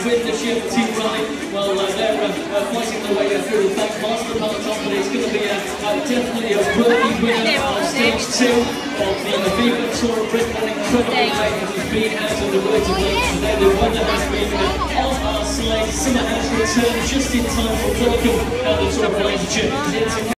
win this year for Team Rally. Well, they're fighting their way through the back master peloton, but it's going to be definitely a worthy winner on stage 2 of the Viva Tour of Britain. An incredible day that has been out of the words of words today. The weather has been on our side. Summer has returned just in time for welcome the Tour of Britain.